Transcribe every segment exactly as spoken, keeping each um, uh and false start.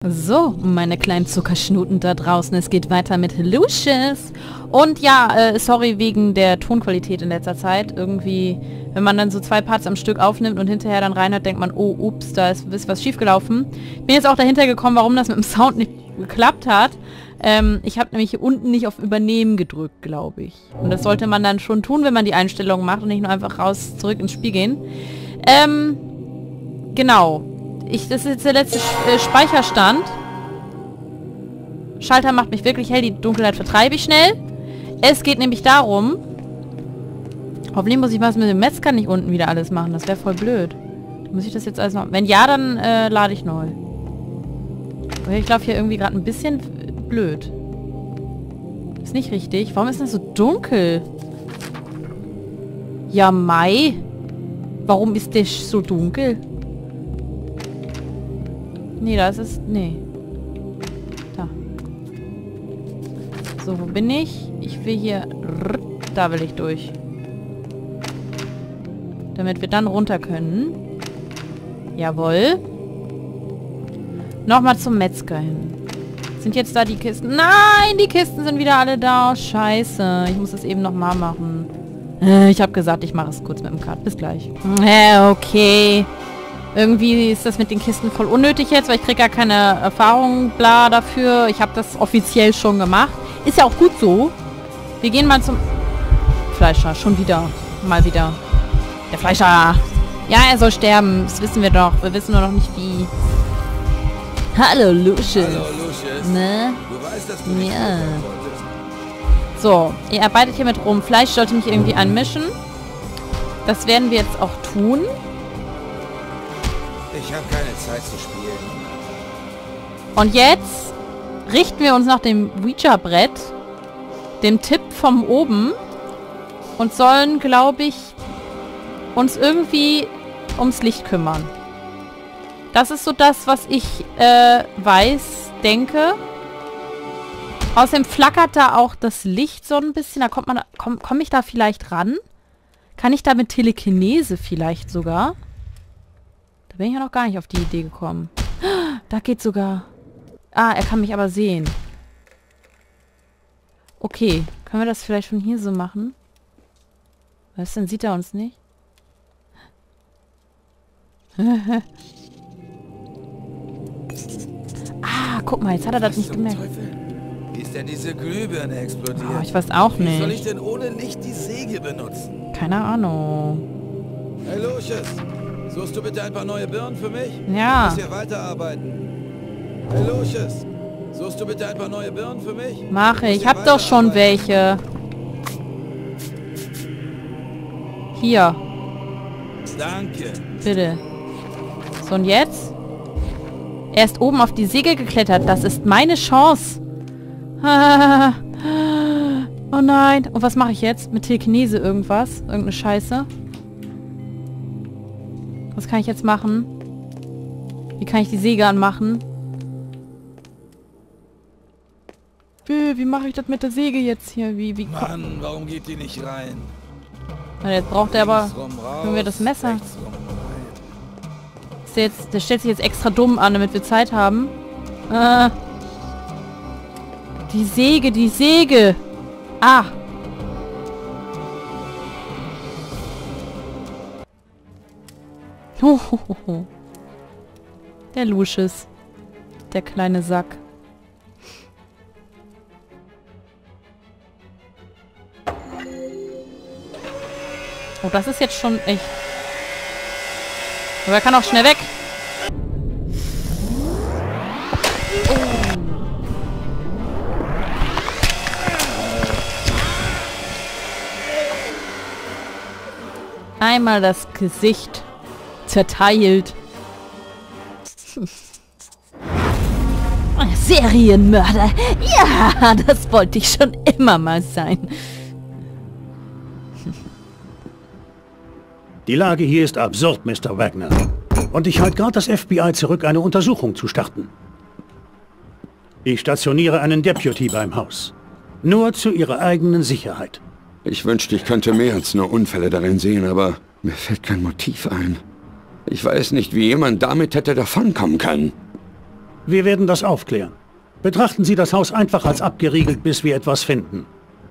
So, meine kleinen Zuckerschnuten da draußen. Es geht weiter mit Lucius. Und ja, äh, sorry wegen der Tonqualität in letzter Zeit. Irgendwie, wenn man dann so zwei Parts am Stück aufnimmt und hinterher dann reinhört, denkt man, oh, ups, da ist, ist was schiefgelaufen. Ich bin jetzt auch dahinter gekommen, warum das mit dem Sound nicht geklappt hat. Ähm, ich habe nämlich hier unten nicht auf Übernehmen gedrückt, glaube ich. Und das sollte man dann schon tun, wenn man die Einstellungen macht und nicht nur einfach raus, zurück ins Spiel gehen. Ähm, genau. Ich, das ist jetzt der letzte äh, Speicherstand. Schalter macht mich wirklich hell. Die Dunkelheit vertreibe ich schnell. Es geht nämlich darum... Hoffentlich muss ich was mit dem Metzger nicht unten wieder alles machen. Das wäre voll blöd. Muss ich das jetzt alles noch... Wenn ja, dann äh, lade ich neu. Ich laufe hier irgendwie gerade ein bisschen blöd. Ist nicht richtig. Warum ist das so dunkel? Ja, Mai. Warum ist das so dunkel? Nee, da ist es... Nee. Da. So, wo bin ich? Ich will hier... Da will ich durch. Damit wir dann runter können. Jawohl. Nochmal zum Metzger hin. Sind jetzt da die Kisten? Nein, die Kisten sind wieder alle da. Oh, scheiße. Ich muss das eben nochmal machen. Äh, ich habe gesagt, ich mache es kurz mit dem Cut. Bis gleich. Äh, okay. Irgendwie ist das mit den Kisten voll unnötig jetzt, weil ich kriege gar keine Erfahrung, bla, dafür. Ich habe das offiziell schon gemacht. Ist ja auch gut so. Wir gehen mal zum Fleischer. Schon wieder. Mal wieder. Der Fleischer. Ja, er soll sterben. Das wissen wir doch. Wir wissen nur noch nicht wie. Hallo, Lucius. Hallo, Lucius. Ne? Du weißt, dass du nicht Ja. So, ihr arbeitet hier mit rum. Fleisch sollte mich irgendwie anmischen. Das werden wir jetzt auch tun. Ich habe keine Zeit zu spielen. Und jetzt richten wir uns nach dem Ouija-Brett, dem Tipp von oben, und sollen, glaube ich, uns irgendwie ums Licht kümmern. Das ist so das, was ich äh, weiß, denke. Außerdem flackert da auch das Licht so ein bisschen. Da kommt man, komm, komme ich da vielleicht ran? Kann ich da mit Telekinese vielleicht sogar? Da bin ich ja noch gar nicht auf die Idee gekommen. Da geht sogar... Ah, er kann mich aber sehen. Okay, können wir das vielleicht von hier so machen? Was denn? Sieht er uns nicht? Ah, guck mal, jetzt hat er das nicht gemerkt. Wie ist denn diese Glühbirne explodiert? Oh, ich weiß auch Wie soll nicht. ich denn ohne Licht die Säge benutzen? Keine Ahnung. Hey Lucius, suchst du bitte ein paar neue Birnen für mich? Ja. Ich muss hier weiterarbeiten. Hey Lucius, suchst du bitte ein paar neue Birnen für mich? Mache ich. muss Ich hab hier doch schon weiterarbeiten. welche. Hier, Danke. bitte. So, und jetzt? Er ist oben auf die Säge geklettert. Das ist meine Chance. Ah. Oh nein. Und was mache ich jetzt? Mit Telekinese irgendwas? Irgendeine Scheiße? Was kann ich jetzt machen? Wie kann ich die Säge anmachen? Wie, wie mache ich das mit der Säge jetzt hier? Wie, wie... Mann, warum geht die nicht rein? Na, jetzt braucht er aber... Links rum raus, Können wir das Messer? rechts rum rein. Ist der, jetzt, der stellt sich jetzt extra dumm an, damit wir Zeit haben. Äh, die Säge, die Säge. Ah. Hohoho. Der Lucius. Der kleine Sack. Oh, das ist jetzt schon echt... Aber er kann auch schnell weg. Einmal das Gesicht zerteilt. Serienmörder. Ja, das wollte ich schon immer mal sein. Die Lage hier ist absurd, Mister Wagner. Und ich halte gerade das F B I zurück, eine Untersuchung zu starten. Ich stationiere einen Deputy beim Haus. Nur zu Ihrer eigenen Sicherheit. Ich wünschte, ich könnte mehr als nur Unfälle darin sehen, aber mir fällt kein Motiv ein. Ich weiß nicht, wie jemand damit hätte davonkommen können. Wir werden das aufklären. Betrachten Sie das Haus einfach als abgeriegelt, bis wir etwas finden.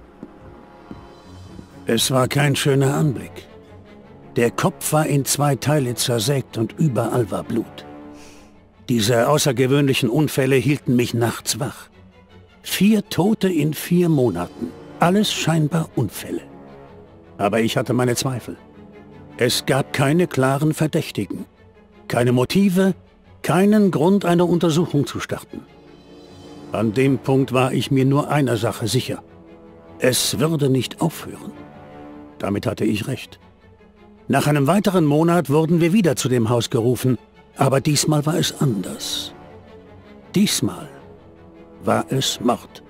Es war kein schöner Anblick. Der Kopf war in zwei Teile zersägt und überall war Blut. Diese außergewöhnlichen Unfälle hielten mich nachts wach. Vier Tote in vier Monaten. Alles scheinbar Unfälle. Aber ich hatte meine Zweifel. Es gab keine klaren Verdächtigen. Keine Motive, keinen Grund, eine Untersuchung zu starten. An dem Punkt war ich mir nur einer Sache sicher. Es würde nicht aufhören. Damit hatte ich recht. Nach einem weiteren Monat wurden wir wieder zu dem Haus gerufen, aber diesmal war es anders. Diesmal war es Mord.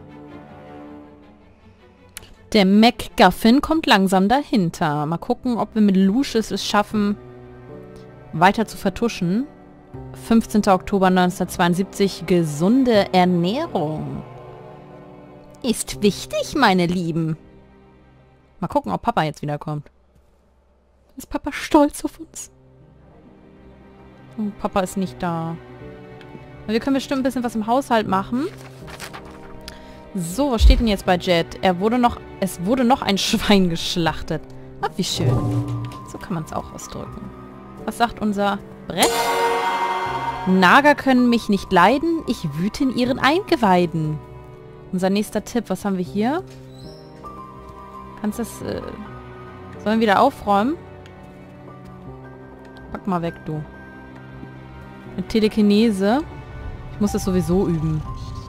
Der MacGuffin kommt langsam dahinter. Mal gucken, ob wir mit Lucius es schaffen, weiter zu vertuschen. fünfzehnter Oktober neunzehnhundertzweiundsiebzig. Gesunde Ernährung. Ist wichtig, meine Lieben. Mal gucken, ob Papa jetzt wiederkommt. Ist Papa stolz auf uns? Oh, Papa ist nicht da. Wir können bestimmt ein bisschen was im Haushalt machen. So, was steht denn jetzt bei Jet? Er wurde noch, es wurde noch ein Schwein geschlachtet. Ach, wie schön. So kann man es auch ausdrücken. Was sagt unser Brett? Nager können mich nicht leiden. Ich wüte in ihren Eingeweiden. Unser nächster Tipp. Was haben wir hier? Kannst das... Äh, sollen wir wieder aufräumen? Pack mal weg, du. Mit Telekinese. Ich muss das sowieso üben.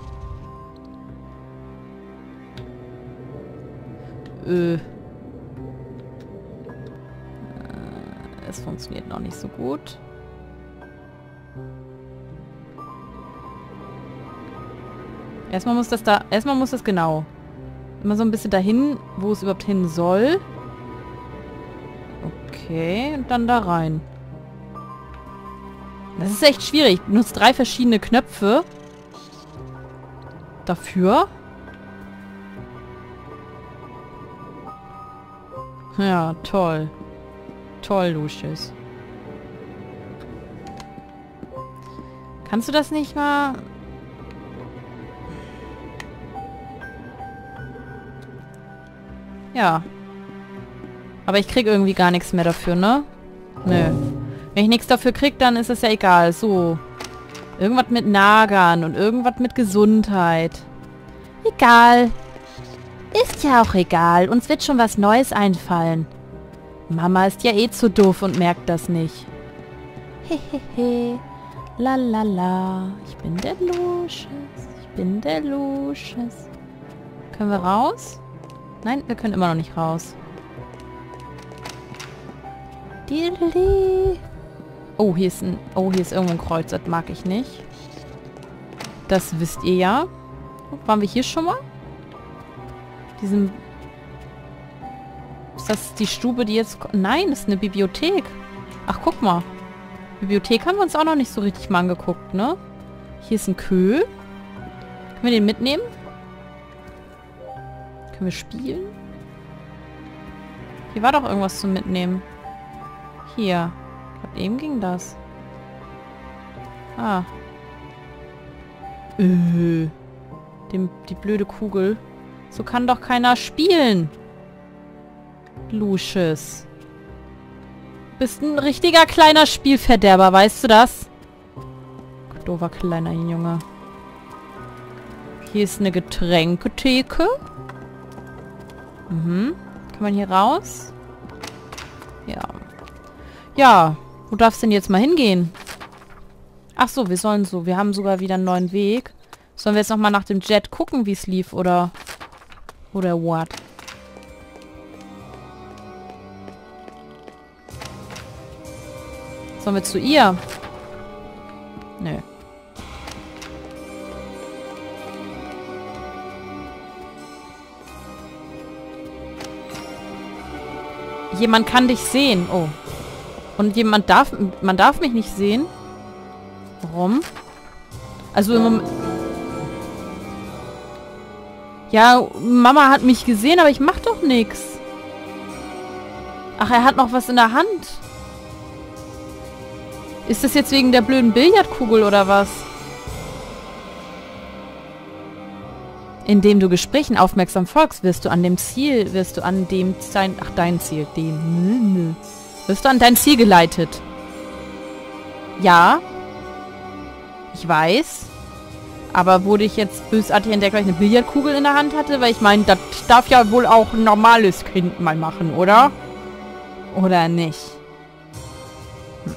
Äh. Es funktioniert noch nicht so gut. Erstmal muss das da... Erstmal muss das genau... Immer so ein bisschen dahin, wo es überhaupt hin soll. Okay, und dann da rein. Das ist echt schwierig. Ich benutze drei verschiedene Knöpfe. Dafür. Ja, toll. Toll, Lucius. Kannst du das nicht mal... Ja. Aber ich krieg irgendwie gar nichts mehr dafür, ne? Nö. Wenn ich nichts dafür krieg, dann ist es ja egal. So. Irgendwas mit Nagern und irgendwas mit Gesundheit. Egal. Ist ja auch egal. Uns wird schon was Neues einfallen. Mama ist ja eh zu doof und merkt das nicht. Hehehe. La la la. Ich bin der Lucius. Ich bin der Lucius. Können wir raus? Nein, wir können immer noch nicht raus. Oh, hier ist ein... Oh, hier ist irgendwo ein Kreuz. Das mag ich nicht. Das wisst ihr ja. Waren wir hier schon mal? Diesen... Ist das die Stube, die jetzt... Nein, das ist eine Bibliothek. Ach, guck mal. Bibliothek haben wir uns auch noch nicht so richtig mal angeguckt, ne? Hier ist ein Kö. Können wir den mitnehmen? Können wir spielen? Hier war doch irgendwas zum Mitnehmen. Hier. Ich glaube, eben ging das. Ah. Äh. Dem, die blöde Kugel. So kann doch keiner spielen. Lucius. Bist ein richtiger kleiner Spielverderber, weißt du das? Doofer kleiner Junge. Hier ist eine Getränketheke. Mhm. Kann man hier raus? Ja. Ja. Wo darfst du denn jetzt mal hingehen? Ach so, wir sollen so. Wir haben sogar wieder einen neuen Weg. Sollen wir jetzt nochmal nach dem Jet gucken, wie es lief, oder... Oder what? Sollen wir zu ihr? Nö. Jemand kann dich sehen. Oh. Und jemand darf... Man darf mich nicht sehen. Warum? Also im Moment... Ja, Mama hat mich gesehen, aber ich mach doch nichts. Ach, er hat noch was in der Hand. Ist das jetzt wegen der blöden Billardkugel oder was? Indem du Gesprächen aufmerksam folgst, wirst du an dem Ziel, wirst du an dem sein, ach dein Ziel, dem, wirst du an dein Ziel geleitet. Ja, ich weiß, aber wurde ich jetzt bösartig entdeckt, weil ich eine Billardkugel in der Hand hatte? Weil ich meine, das darf ja wohl auch ein normales Kind mal machen, oder? Oder nicht? Hm.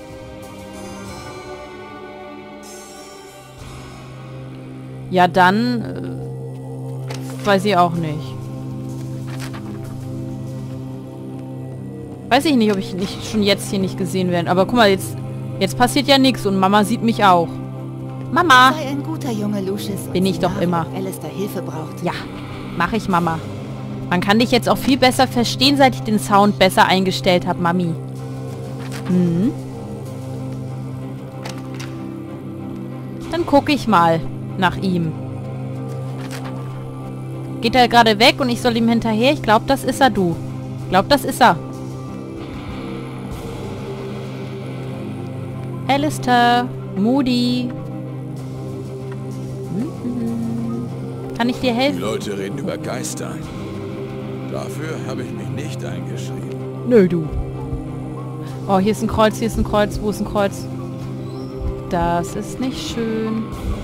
Ja, dann... Äh, weiß ich auch nicht. Weiß ich nicht, ob ich nicht schon jetzt hier nicht gesehen werde. Aber guck mal, jetzt, jetzt passiert ja nichts und Mama sieht mich auch. Mama! Sei ein guter Junge, Lucius. Bin ich doch immer. Alistair Hilfe braucht. Ja, mache ich, Mama. Man kann dich jetzt auch viel besser verstehen, seit ich den Sound besser eingestellt habe, Mami. Mhm. Dann gucke ich mal nach ihm. Geht er gerade weg und ich soll ihm hinterher? Ich glaube, das ist er, du. Ich glaube, das ist er. Alistair, Moody. Mhm. Kann ich dir helfen? Die Leute reden über Geister. Dafür habe ich mich nicht eingeschrieben. Nö, du. Oh, hier ist ein Kreuz, hier ist ein Kreuz. Wo ist ein Kreuz? Das ist nicht schön.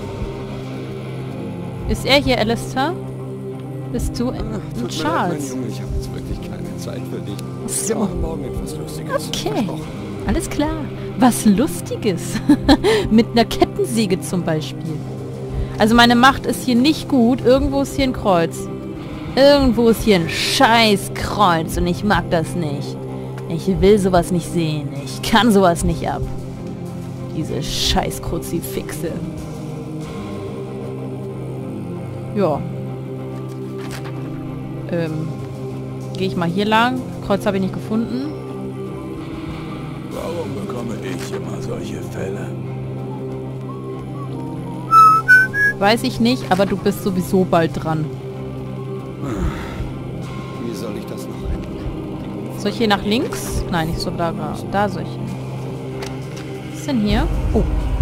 Ist er hier, Alistair? Bist du... Ach, tut Charles. mir leid, mein Junge, ich habe jetzt wirklich keine Zeit für dich. So. Wir machen morgen etwas Lustiges. Okay, alles klar. Was Lustiges. Mit einer Kettensäge zum Beispiel. Also meine Macht ist hier nicht gut. Irgendwo ist hier ein Kreuz. Irgendwo ist hier ein scheiß Kreuz und ich mag das nicht. Ich will sowas nicht sehen. Ich kann sowas nicht ab. Diese scheiß Kruzifixe. Ja. Ähm, gehe ich mal hier lang. Kreuz habe ich nicht gefunden. Warum bekomme ich immer solche Fälle? Weiß ich nicht, aber du bist sowieso bald dran. Wie soll ich das noch enden? Soll ich hier nach links? Nein, nicht so da. Da soll ich hin. Was ist denn hier? Oh.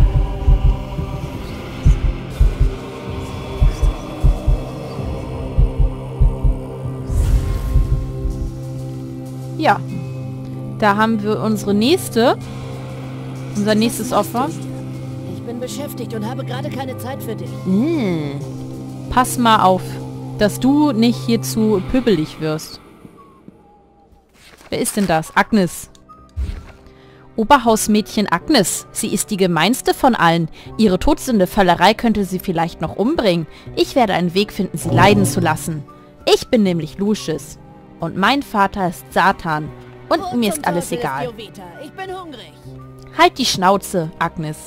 Ja. Da haben wir unsere nächste. Unser nächstes Opfer. Ich bin beschäftigt und habe gerade keine Zeit für dich. Mmh. Pass mal auf, dass du nicht hier zu pöbelig wirst. Wer ist denn das? Agnes. Oberhausmädchen Agnes. Sie ist die gemeinste von allen. Ihre Todsünde Völlerei könnte sie vielleicht noch umbringen. Ich werde einen Weg finden, sie leiden zu lassen. Ich bin nämlich Lucius. Und mein Vater ist Satan. Und Wo mir zum ist alles Teufel egal. Jovita? Ich bin hungrig. Halt die Schnauze, Agnes.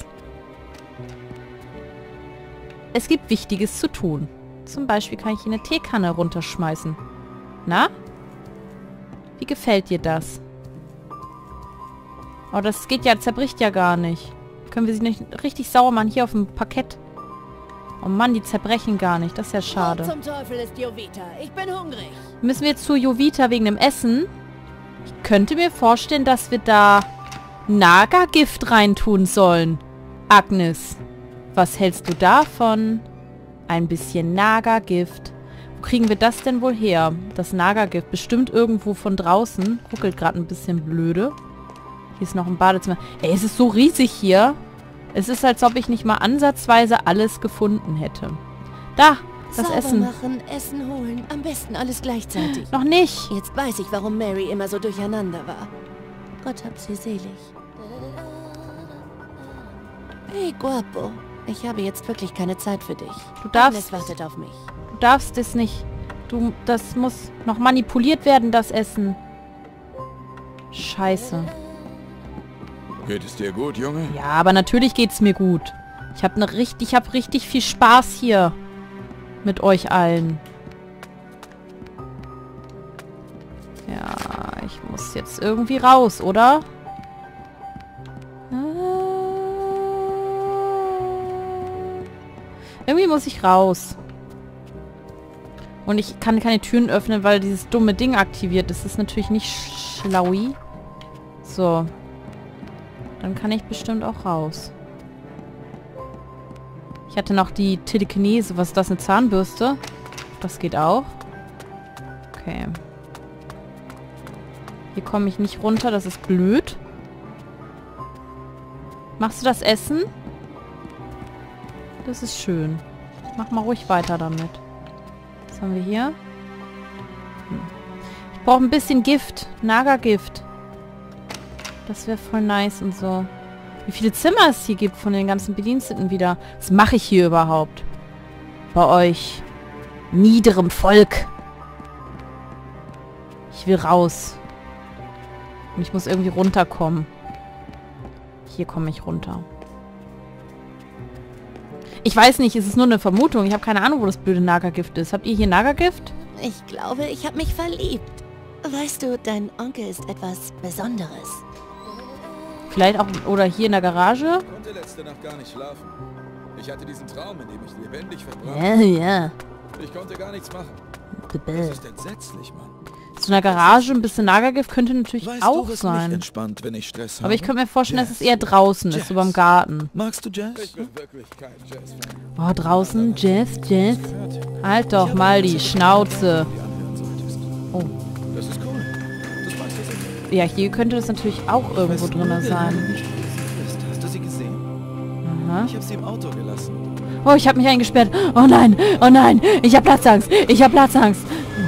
Es gibt Wichtiges zu tun. Zum Beispiel kann ich hier eine Teekanne runterschmeißen. Na? Wie gefällt dir das? Oh, das geht ja, zerbricht ja gar nicht. Können wir sie nicht richtig sauer machen hier auf dem Parkett? Oh Mann, die zerbrechen gar nicht. Das ist ja schade. Wo zum Teufel ist Jovita? Ich bin hungrig. Müssen wir jetzt zu Jovita wegen dem Essen? Ich könnte mir vorstellen, dass wir da Naga-Gift reintun sollen. Agnes, was hältst du davon? Ein bisschen Naga-Gift. Wo kriegen wir das denn wohl her? Das Naga-Gift. Bestimmt irgendwo von draußen. Ruckelt gerade ein bisschen blöde. Hier ist noch ein Badezimmer. Ey, es ist so riesig hier. Es ist, als ob ich nicht mal ansatzweise alles gefunden hätte. Da, das Sauber Essen. machen, Essen holen. Am besten alles gleichzeitig. Noch nicht. Jetzt weiß ich, warum Mary immer so durcheinander war. Gott hab sie selig. Hey, Guapo. Ich habe jetzt wirklich keine Zeit für dich. Du darfst, Agnes wartet auf mich. du darfst es nicht. Du, das muss noch manipuliert werden, das Essen. Scheiße. Geht es dir gut, Junge? Ja, aber natürlich geht's mir gut. Ich habe ne richtig, ich habe richtig viel Spaß hier mit euch allen. Ja, ich muss jetzt irgendwie raus, oder? Irgendwie muss ich raus. Und ich kann keine Türen öffnen, weil dieses dumme Ding aktiviert ist. Das ist natürlich nicht schlaui. So. Dann kann ich bestimmt auch raus. Ich Ich hatte noch die Telekinese. Was ist das? Eine Zahnbürste? Das geht auch. Okay. Hier komme ich nicht runter. Das ist blöd. Machst du das Essen? Das ist schön. Mach mal ruhig weiter damit. Was haben wir hier? Hm. Ich brauche ein bisschen Gift. Naga-Gift. Das wäre voll nice und so. Wie viele Zimmer es hier gibt von den ganzen Bediensteten wieder. Was mache ich hier überhaupt? Bei euch. Niederem Volk. Ich will raus. Und ich muss irgendwie runterkommen. Hier komme ich runter. Ich weiß nicht, es ist nur eine Vermutung. Ich habe keine Ahnung, wo das blöde Naga-Gift ist. Habt ihr hier Naga-Gift? Ich glaube, ich habe mich verliebt. Weißt du, dein Onkel ist etwas Besonderes. Vielleicht auch, oder hier in der Garage? Ich konnte letzte Nacht gar nicht schlafen. Ich hatte diesen Traum, in dem ich lebendig verbracht. Ja, ja. Ich konnte gar nichts machen. Das ist entsetzlich, Mann. So eine Garage, ein bisschen Naga-Gift könnte natürlich Weißt auch du, was sein. mich entspannt, wenn ich Stress habe? Aber ich könnte mir vorstellen, Jazz. dass es eher draußen ist, so beim Garten. Magst du Jazz? Ich bin wirklich kein Jazz-Fan. Oh, draußen, Jazz, Jazz. Halt doch mal die Schnauze. Oh. Das ist cool. Das magst du sicher. Ja, hier könnte das natürlich auch irgendwo Weißt du, drin wer sein. meine Nichte ist? Hast du sie gesehen? Aha. Ich habe sie im Auto gelassen. Oh, ich habe mich eingesperrt. Oh nein, oh nein. Ich habe Platzangst. Ich habe Platzangst.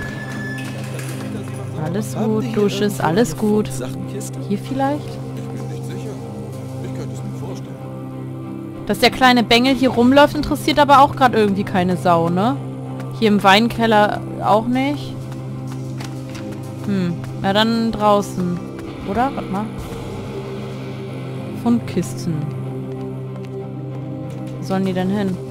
Alles Haben die gut, hier Dusches, irgendwo alles eine gut. Sachtenkiste? Hier vielleicht? Ich bin nicht sicher. Ich könnte es mir vorstellen. Dass der kleine Bengel hier rumläuft, interessiert aber auch gerade irgendwie keine Sau, ne? Hier im Weinkeller auch nicht. Hm, na dann draußen. Oder? Warte mal. Fundkisten. Wo sollen die denn hin?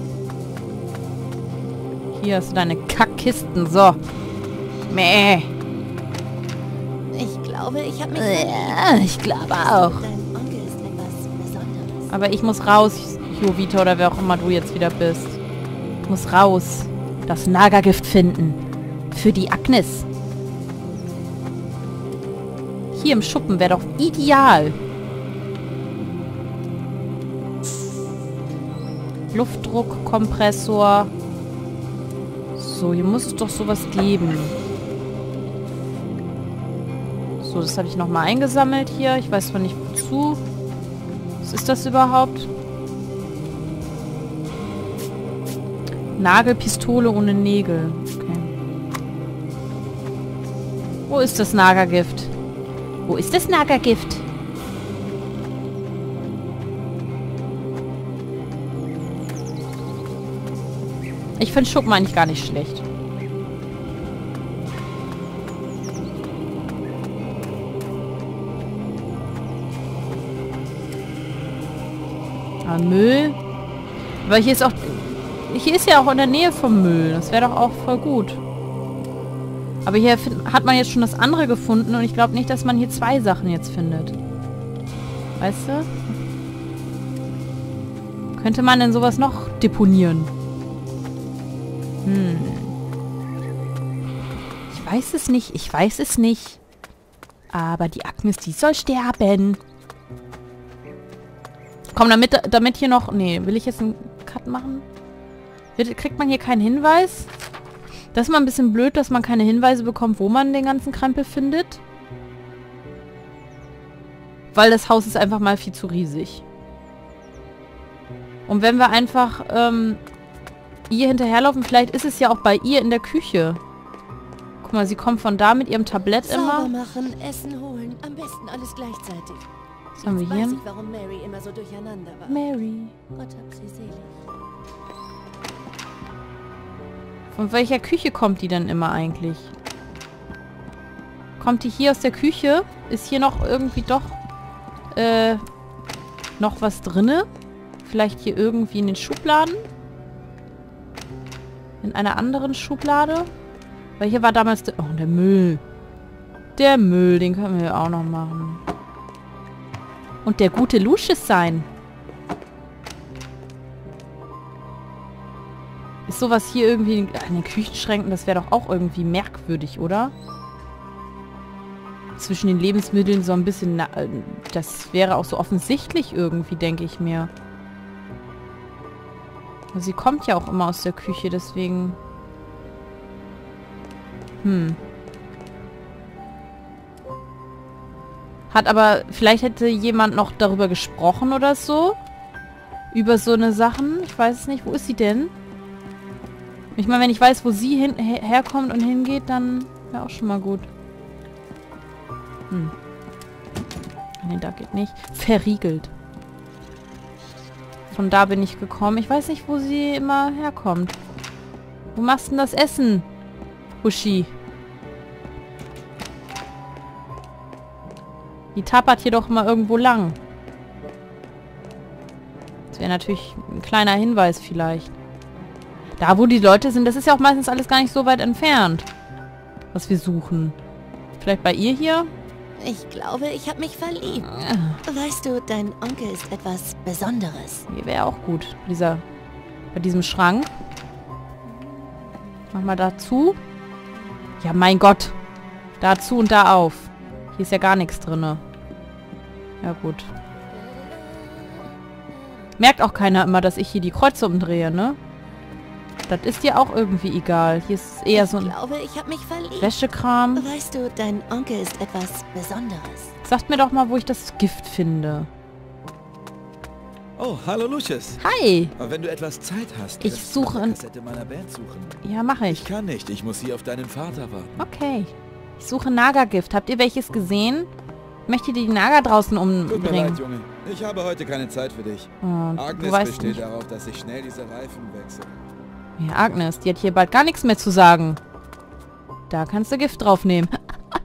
Hier hast du deine Kackkisten. So. Mäh. Ich glaube, ich habe mich Ja, verliebt. ich glaube auch. Dein Onkel ist etwas Besonderes. Aber ich muss raus, Jovita, oder wer auch immer du jetzt wieder bist. Ich muss raus. Das Naga-Gift finden. Für die Agnes. Hier im Schuppen wäre doch ideal. Luftdruckkompressor. So, hier muss es doch sowas geben. So, das habe ich nochmal eingesammelt hier. Ich weiß zwar nicht wozu. Was ist das überhaupt? Nagelpistole ohne Nägel. Okay. Wo ist das Naga-Gift? Wo ist das Naga-Gift? Ich finde Schuppen eigentlich gar nicht schlecht. Ah, Müll. Aber hier ist auch... Hier ist ja auch in der Nähe vom Müll. Das wäre doch auch voll gut. Aber hier hat man jetzt schon das andere gefunden und ich glaube nicht, dass man hier zwei Sachen jetzt findet. Weißt du? Könnte man denn sowas noch deponieren? Hm. Ich weiß es nicht. Ich weiß es nicht. Aber die Agnes, die soll sterben. Komm, damit, damit hier noch... Nee, will ich jetzt einen Cut machen? Kriegt man hier keinen Hinweis? Das ist mal ein bisschen blöd, dass man keine Hinweise bekommt, wo man den ganzen Krempel findet. Weil das Haus ist einfach mal viel zu riesig. Und wenn wir einfach ähm, ihr hinterherlaufen, vielleicht ist es ja auch bei ihr in der Küche. Guck mal, sie kommt von da mit ihrem Tablett Sauber immer. machen, Essen holen, am besten alles gleichzeitig. Was haben wir Jetzt hier? weiß ich, warum Mary immer so durcheinander war. Mary. Gott hab sie selig. Von welcher Küche kommt die denn immer eigentlich? Kommt die hier aus der Küche? Ist hier noch irgendwie doch äh, noch was drinne? Vielleicht hier irgendwie in den Schubladen? In einer anderen Schublade? Weil hier war damals... Der, oh, der Müll. Der Müll, den können wir auch noch machen. Und der gute Lucius sein. Ist sowas hier irgendwie in den Küchenschränken? Das wäre doch auch irgendwie merkwürdig, oder? Zwischen den Lebensmitteln so ein bisschen... Na, das wäre auch so offensichtlich irgendwie, denke ich mir. Sie kommt ja auch immer aus der Küche, deswegen... Hm. Hat aber... Vielleicht hätte jemand noch darüber gesprochen oder so. Über so eine Sachen. Ich weiß es nicht. Wo ist sie denn? Ich meine, wenn ich weiß, wo sie hin her herkommt und hingeht, dann wäre auch schon mal gut. Hm. Nee, da geht nicht. Verriegelt. Von da bin ich gekommen. Ich weiß nicht, wo sie immer herkommt. Wo machst du denn das Essen, Uschi? Die tapert hier doch mal irgendwo lang. Das wäre natürlich ein kleiner Hinweis vielleicht. Da, wo die Leute sind, das ist ja auch meistens alles gar nicht so weit entfernt, was wir suchen. Vielleicht bei ihr hier? Ich glaube, ich habe mich verliebt. Weißt du, dein Onkel ist etwas Besonderes. Hier wäre auch gut. Dieser, bei diesem Schrank. Mach mal dazu. Ja, mein Gott. Dazu und da auf. Hier ist ja gar nichts drin. Ja, gut. Merkt auch keiner immer, dass ich hier die Kreuze umdrehe, ne? Das ist dir auch irgendwie egal. Hier ist eher ich so ein glaube, ich habe mich verliebt. Wäschekram. Weißt du, dein Onkel ist etwas Besonderes. Sagt mir doch mal, wo ich das Gift finde. Oh, hallo Lucius. Hi. Aber wenn du etwas Zeit hast, Ich wirst du suche eine ein- Kassette meiner Band suchen. Ja, mache ich. Ich kann nicht, ich muss hier auf deinen Vater warten. Okay. Ich suche Naga-Gift. Habt ihr welches gesehen? Ich möchte die Naga draußen Tut mir leid, umbringen. Junge. Ich habe heute keine Zeit für dich. Und Agnes du weißt besteht nicht. darauf, dass ich schnell diese Reifen wechsle. Ja, Agnes, die hat hier bald gar nichts mehr zu sagen. Da kannst du Gift draufnehmen.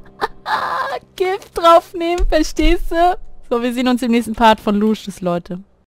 Gift draufnehmen, verstehst du? So, wir sehen uns im nächsten Part von Lucius, Leute.